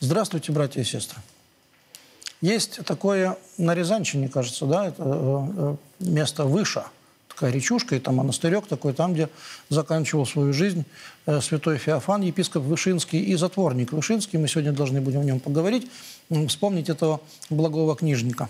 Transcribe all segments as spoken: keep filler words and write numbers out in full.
Здравствуйте, братья и сестры. Есть такое на Рязанщине, кажется, да, это место Выша, такая речушка, и там монастырек такой, там, где заканчивал свою жизнь святой Феофан, епископ Вышинский и затворник Вышинский. Мы сегодня должны будем о нем поговорить, вспомнить этого благого книжника.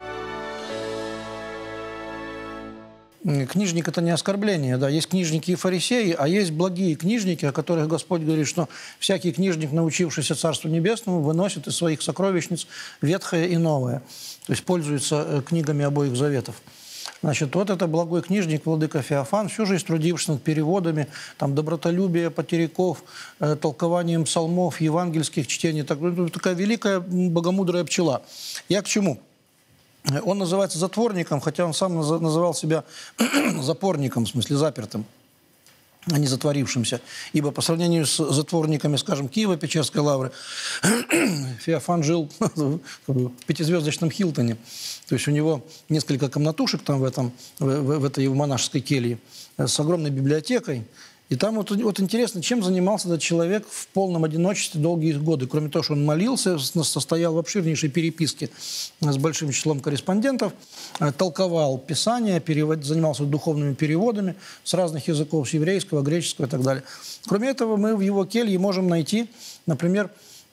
Книжник – это не оскорбление, да. Есть книжники и фарисеи, а есть благие книжники, о которых Господь говорит, что всякий книжник, научившийся Царству Небесному, выносит из своих сокровищниц ветхое и новое. То есть пользуется книгами обоих заветов. Значит, вот это благой книжник, владыка Феофан, всю жизнь трудившись над переводами, там, добротолюбие потеряков, э, толкованием псалмов, евангельских чтений. Так, такая великая богомудрая пчела. Я к чему? Он называется затворником, хотя он сам называл себя запорником, в смысле запертым, а не затворившимся. Ибо по сравнению с затворниками, скажем, Киево-Печерской лавры, Феофан жил в пятизвездочном Хилтоне. То есть у него несколько комнатушек там в, этом, в, в этой его монашеской келье с огромной библиотекой. И там вот, вот интересно, чем занимался этот человек в полном одиночестве долгие годы. Кроме того, что он молился, состоял в обширнейшей переписке с большим числом корреспондентов, толковал Писание, перевод, занимался духовными переводами с разных языков, с еврейского, греческого и так далее. Кроме этого, мы в его келье можем найти, например,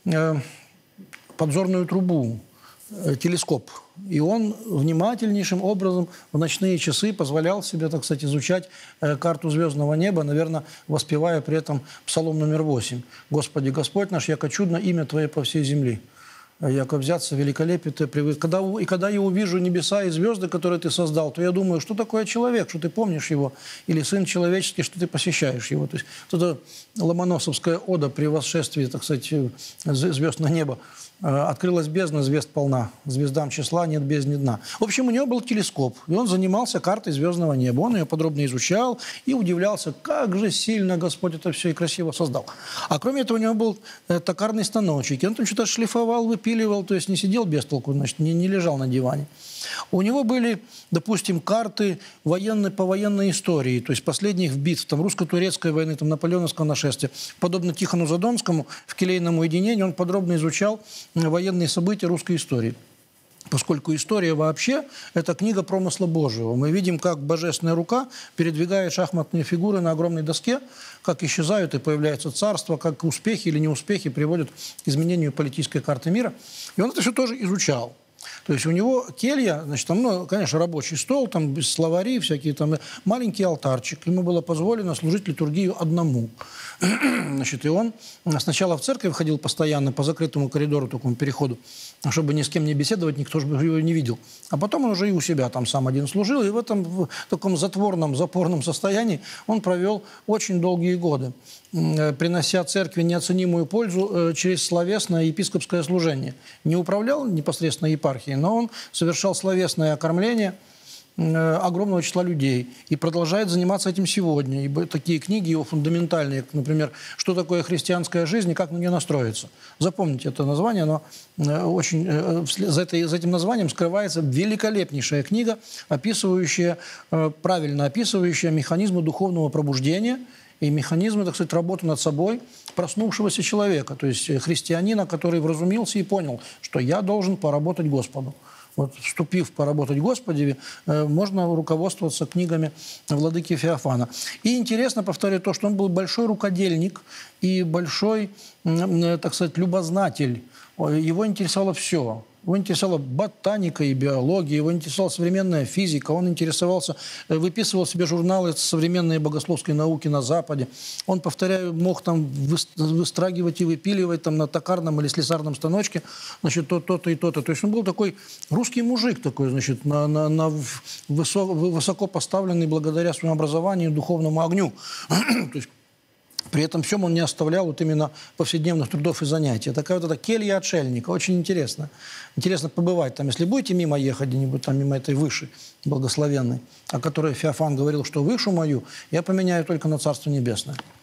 подзорную трубу, телескоп. И он внимательнейшим образом в ночные часы позволял себе, так сказать, изучать э, карту звездного неба, наверное, воспевая при этом псалом номер восемь. «Господи, Господь наш, яко чудно имя Твое по всей земли. Яко взяться великолепие Ты привык». Когда, и когда я увижу небеса и звезды, которые Ты создал, то я думаю, что такое человек, что Ты помнишь его, или сын человеческий, что Ты посещаешь его. То есть это ломоносовская ода при восшествии, так сказать, звезд на небо. Открылась бездна, звезд полна. Звездам числа нет бездны дна. В общем, у него был телескоп, и он занимался картой звездного неба. Он ее подробно изучал и удивлялся, как же сильно Господь это все и красиво создал. А кроме этого, у него был токарный станочек, и он там что-то шлифовал, выпиливал, то есть не сидел без толку, значит, не, не лежал на диване. У него были, допустим, карты военной, по военной истории, то есть последних битв, там, русско-турецкой войны, там, наполеоновского нашествия. Подобно Тихону Задонскому, в келейном уединении он подробно изучал военные события русской истории. Поскольку история вообще – это книга промысла Божьего. Мы видим, как божественная рука передвигает шахматные фигуры на огромной доске, как исчезают и появляются царства, как успехи или неуспехи приводят к изменению политической карты мира. И он это все тоже изучал. То есть у него келья, значит, там, ну, конечно, рабочий стол, там словари всякие, там маленький алтарчик. Ему было позволено служить литургию одному. Значит, и он сначала в церковь ходил постоянно по закрытому коридору, такому переходу, чтобы ни с кем не беседовать, никто же его не видел. А потом он уже и у себя там сам один служил, и в этом в таком затворном, запорном состоянии он провел очень долгие годы, принося церкви неоценимую пользу через словесное епископское служение. Не управлял непосредственно епархией, но он совершал словесное окормление огромного числа людей и продолжает заниматься этим сегодня. Ибо такие книги его фундаментальные, например, «Что такое христианская жизнь и как на нее настроиться». Запомните это название, но очень, за, этой, за этим названием скрывается великолепнейшая книга, описывающая, правильно описывающая механизмы духовного пробуждения и механизмы, так сказать, работы над собой проснувшегося человека, то есть христианина, который вразумился и понял, что я должен поработать Господу. Вот, вступив поработать Господи, можно руководствоваться книгами владыки Феофана. И интересно, повторю, то, что он был большой рукодельник и большой, так сказать, любознатель. Его интересовало все. Его интересовала ботаника и биология, его интересовала современная физика, он интересовался, выписывал себе журналы современной богословской науки на Западе. Он, повторяю, мог там выстрагивать и выпиливать там на токарном или слесарном станочке, значит, то-то и то-то. То есть он был такой русский мужик такой, значит, на, на, на высоко, высоко поставленный благодаря своему образованию духовному огню. То есть при этом всем он не оставлял вот именно повседневных трудов и занятий. Такая вот эта келья отшельника. Очень интересно. Интересно побывать там. Если будете мимо ехать где-нибудь, там мимо этой Выши благословенной, о которой Феофан говорил, что Вышу мою я поменяю только на Царство Небесное.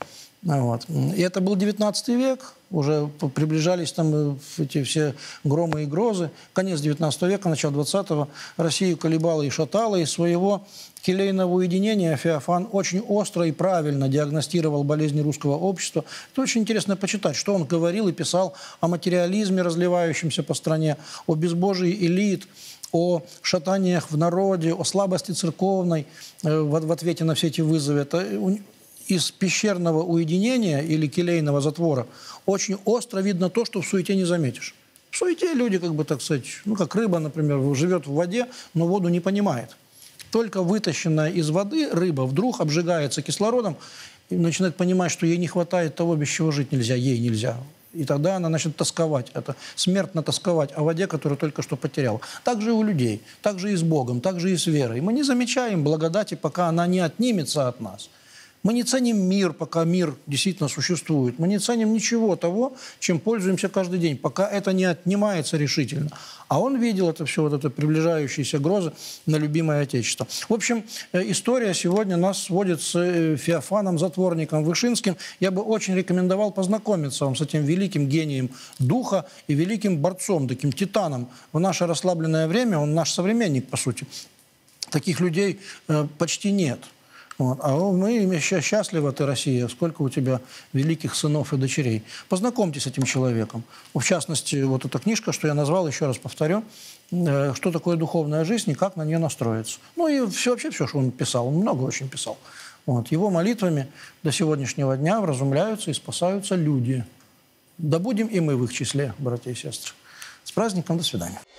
Вот. И это был девятнадцатый век, уже приближались там эти все громы и грозы. Конец девятнадцатого века, начало двадцатого. Россию колебало и шатало. Из своего келейного уединения Феофан очень остро и правильно диагностировал болезни русского общества. Это очень интересно почитать, что он говорил и писал о материализме, разливающемся по стране, о безбожии элит, о шатаниях в народе, о слабости церковной э, в, в ответе на все эти вызовы. Это из пещерного уединения или келейного затвора очень остро видно то, что в суете не заметишь. В суете люди, как бы, так сказать, ну, как рыба, например, живет в воде, но воду не понимает. Только вытащенная из воды рыба вдруг обжигается кислородом и начинает понимать, что ей не хватает того, без чего жить нельзя, ей нельзя. И тогда она начнет тосковать. Это смертно тосковать о воде, которую только что потеряла. Так же и у людей, так же и с Богом, так же и с верой. Мы не замечаем благодати, пока она не отнимется от нас. Мы не ценим мир, пока мир действительно существует. Мы не ценим ничего того, чем пользуемся каждый день, пока это не отнимается решительно. А он видел это все, вот это приближающиеся грозы на любимое Отечество. В общем, история сегодня нас сводит с Феофаном, затворником Вышинским. Я бы очень рекомендовал познакомиться вам с этим великим гением духа и великим борцом, таким титаном. В наше расслабленное время он наш современник, по сути. Таких людей э, почти нет. Вот. А мы счастливы, ты, Россия, сколько у тебя великих сынов и дочерей. Познакомьтесь с этим человеком. В частности, вот эта книжка, что я назвал, еще раз повторю, что такое духовная жизнь и как на нее настроиться. Ну и все, вообще все, что он писал, он много очень писал. Вот. Его молитвами до сегодняшнего дня вразумляются и спасаются люди. Да будем и мы в их числе, братья и сестры. С праздником, до свидания.